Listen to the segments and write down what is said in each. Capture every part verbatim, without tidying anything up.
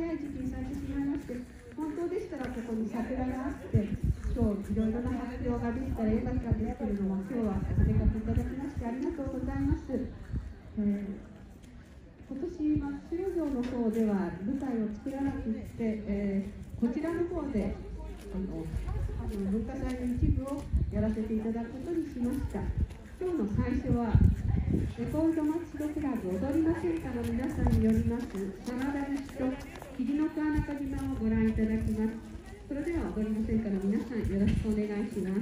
い時期にされてしまいまして、本当でしたらここに桜があって、今日いろいろな発表ができたらよかったんですけれども、今日はお出かけいただきましてありがとうございます。えー今年、松代城の方では舞台を作らなくて、えー、こちらの方であのあの文化祭の一部をやらせていただくことにしました。今日の最初はレコード松戸クラブ踊りの聖火の皆さんによります真田節と霧の川中島をご覧いただきます。それでは踊りの聖火の皆さん、よろしくお願いします。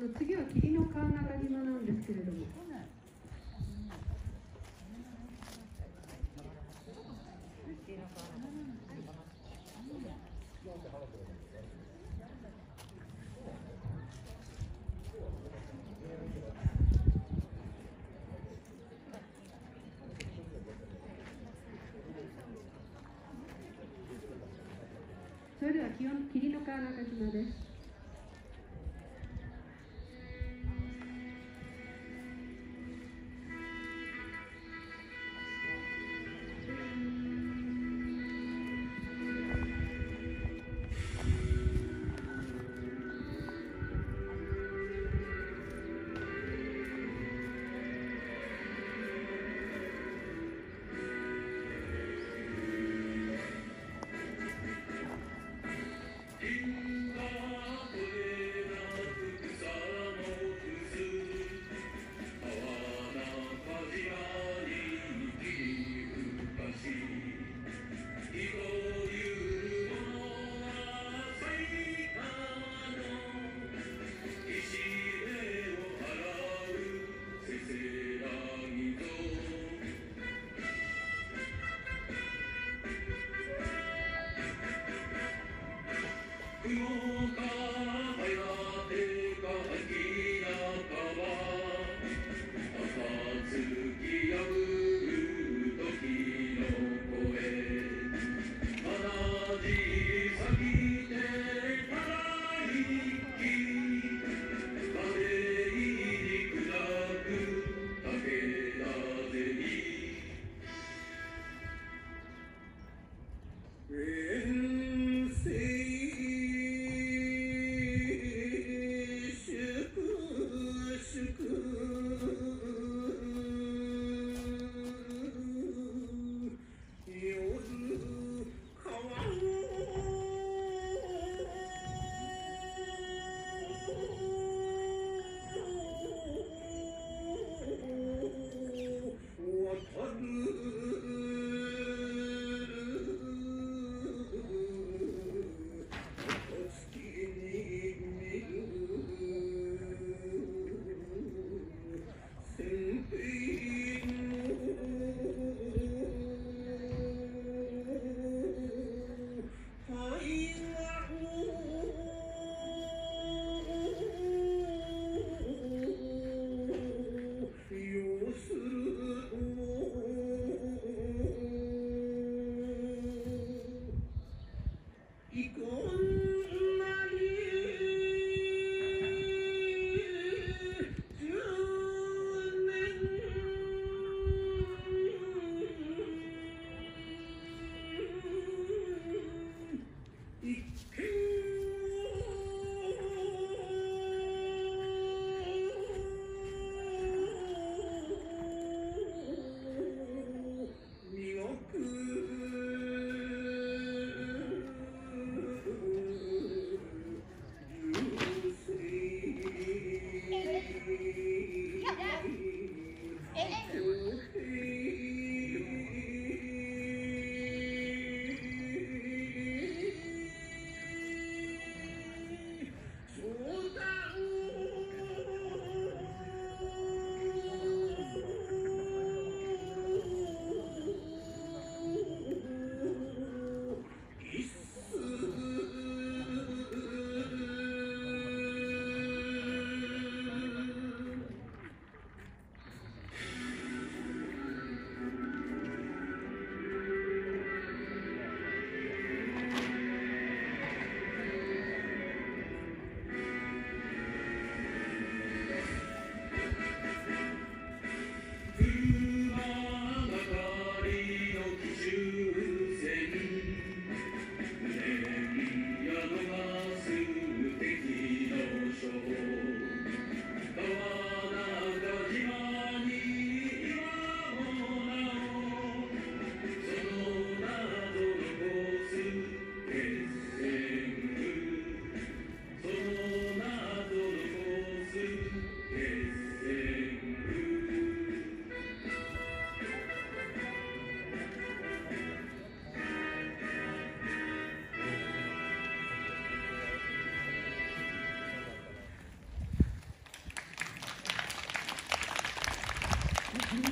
の次は霧の川中島なんですけれども、それでは霧の川中島です。 遠征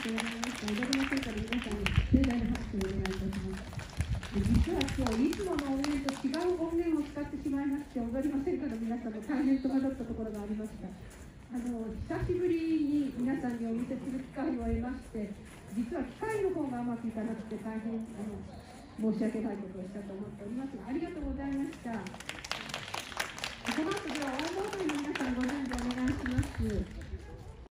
とうございました。踊りませんから皆さんに盛大な拍手をお願いいたします。実は今日いつもの音源と違う音源を使ってしまいまして、踊りませんかの皆さんも大変戸惑ったところがありました。あの久しぶりに皆さんにお見せする機会を得まして、実は機械の方がうまくいかなくて大変あの申し訳ないことをしたと思っておりますが、ありがとうございました。